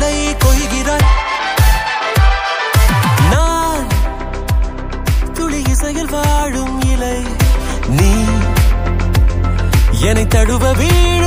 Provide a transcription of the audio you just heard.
மலரை கொய்கிறாய். நான் துளி இசையில் வாழும் இலை, நீ என்னை தழுவ